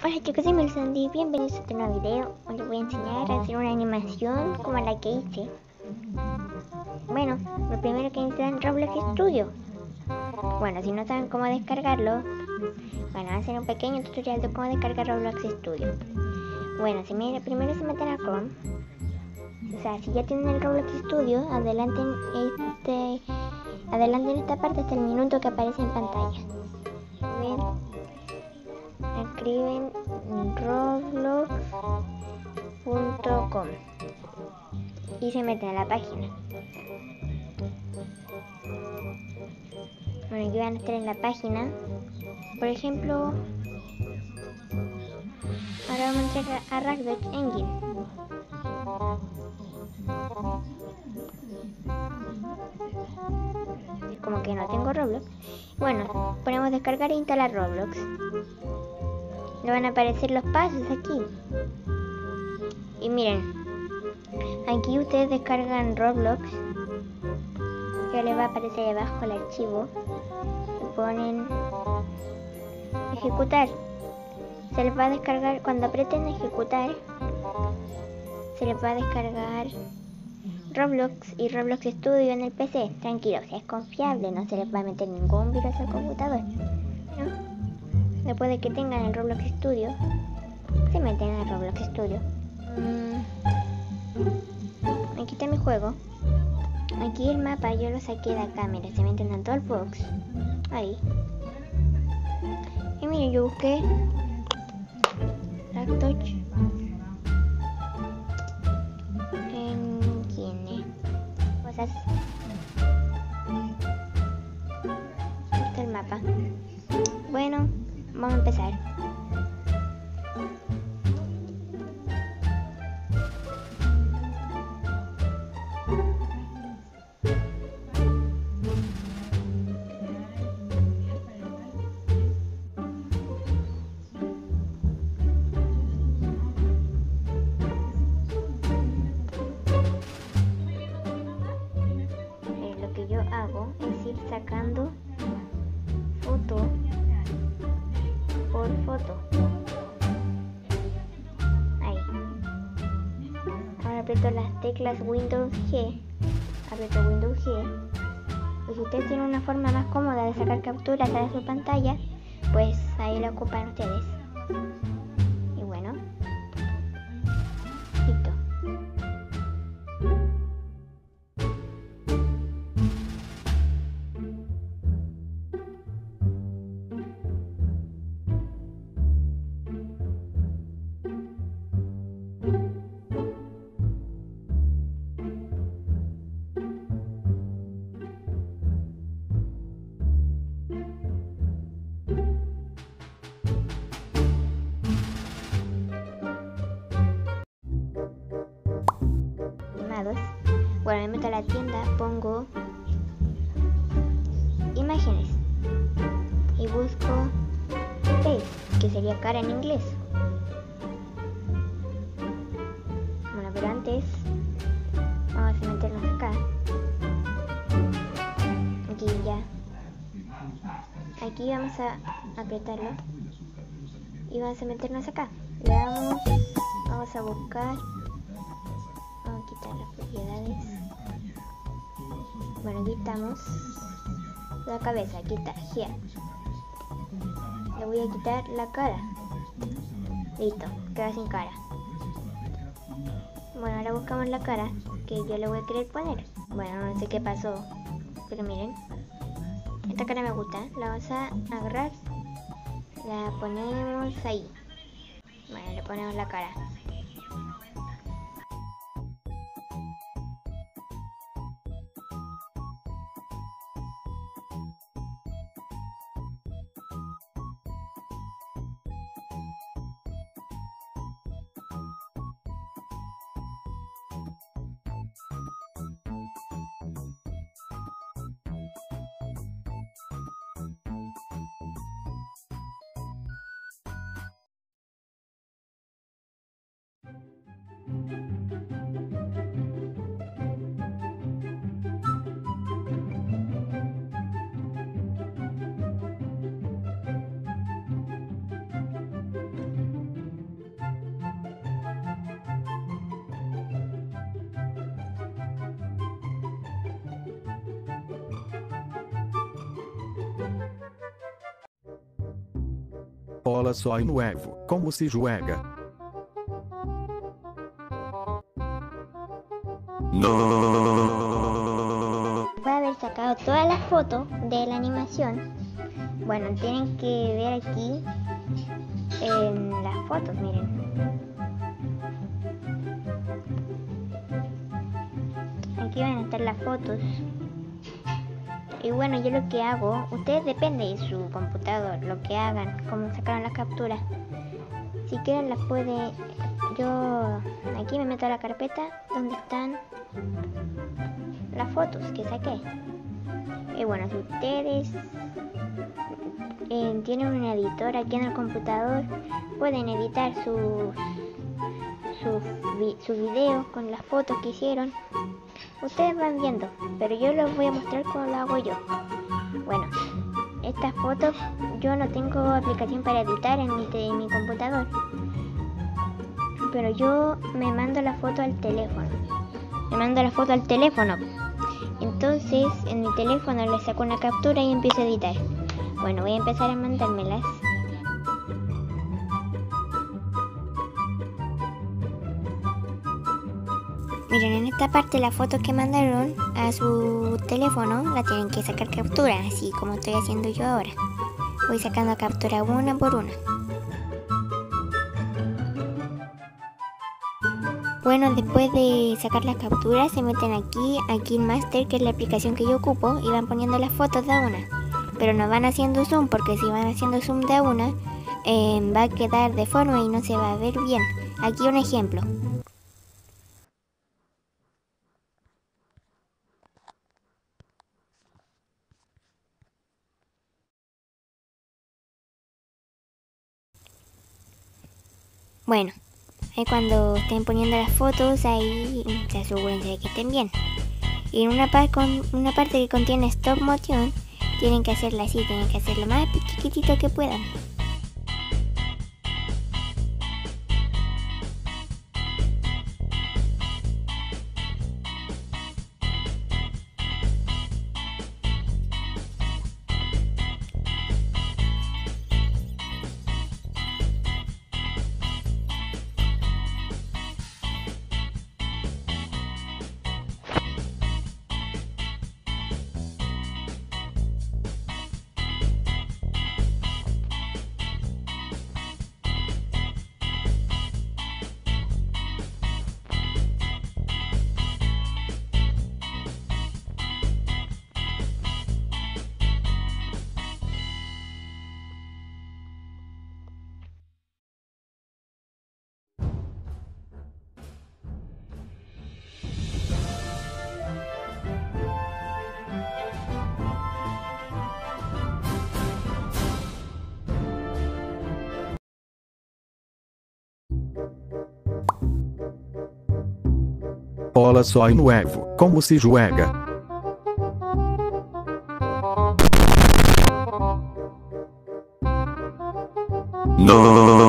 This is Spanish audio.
Hola chicos, soy Melsandy, bienvenidos a este nuevo video. Hoy les voy a enseñar a hacer una animación como la que hice. Bueno, lo primero que necesitan es Roblox Studio. Bueno, si no saben cómo descargarlo, bueno, voy a hacer un pequeño tutorial de cómo descargar Roblox Studio. Bueno, primero se meten a Chrome. O sea, si ya tienen el Roblox Studio, adelanten esta parte hasta el minuto que aparece en pantalla. ¿Ven? Escriben roblox.com y se meten a la página. Bueno, aquí van a estar en la página. Por ejemplo, ahora vamos a entrar a Roblox Engine. Como que no tengo Roblox. Bueno, ponemos descargar e instalar Roblox. Le van a aparecer los pasos aquí. Y miren, aquí ustedes descargan Roblox. Ya les va a aparecer abajo el archivo. Y ponen ejecutar. Se les va a descargar, cuando aprieten ejecutar, se les va a descargar Roblox y Roblox Studio en el PC. Tranquilos, es confiable, no se les va a meter ningún virus al computador. Bueno, después de que tengan el Roblox Studio, se meten a Roblox Studio. Aquí está mi juego. Aquí el mapa yo lo saqué de acá, mira, se meten a Toolbox. Ahí. Y miren, yo busqué Touch Engine. Cosas. Aquí está el mapa. Bueno, vamos a empezar. Lo que yo hago es ir sacando foto por foto. Ahí. Ahora aprieto las teclas Windows G. Aprieto Windows G. Y si ustedes tienen una forma más cómoda de sacar capturas a su pantalla, pues ahí la ocupan ustedes. Y bueno, listo. Bueno, me meto a la tienda, pongo imágenes y busco face, que sería cara en inglés. Bueno, pero antes vamos a meternos acá. Aquí ya. Aquí vamos a apretarlo y vamos a meternos acá. Le damos, vamos a buscar. Vamos a quitar las propiedades. Bueno, aquí estamos. La cabeza, aquí está, here. Le voy a quitar la cara. Listo, queda sin cara. Bueno, ahora buscamos la cara que yo le voy a querer poner. Bueno, no sé qué pasó, pero miren. Esta cara me gusta, la vamos a agarrar. La ponemos ahí. Bueno, le ponemos la cara. Olha só em nuevo, como se juega. No. Después de haber sacado todas las fotos de la animación, bueno, tienen que ver aquí en las fotos, miren. Aquí van a estar las fotos. Y bueno, yo lo que hago, ustedes depende de su computador, lo que hagan, cómo sacaron las capturas. Si quieren las puede, yo aquí me meto a la carpeta donde están las fotos que saqué. Y bueno, si ustedes tienen un editor aquí en el computador, pueden editar su video con las fotos que hicieron. Ustedes van viendo, pero yo les voy a mostrar cómo lo hago yo. Bueno, estas fotos yo no tengo aplicación para editar en mi computador, pero yo me mando la foto al teléfono. Entonces en mi teléfono le saco una captura y empiezo a editar. Bueno, voy a empezar a mandármelas. Miren, en esta parte la foto que mandaron a su teléfono la tienen que sacar captura, así como estoy haciendo yo ahora. Voy sacando captura una por una. Bueno, después de sacar las capturas se meten aquí a KineMaster, que es la aplicación que yo ocupo, y van poniendo las fotos de a una. Pero no van haciendo zoom, porque si van haciendo zoom de a una, va a quedar deforme y no se va a ver bien. Aquí un ejemplo. Bueno, ahí cuando estén poniendo las fotos, ahí se asegúrense de que estén bien. Y en una parte que contiene stop motion, tienen que hacerla así, tienen que hacerlo más chiquitito que puedan. Olha só em nuevo, como se juega. No.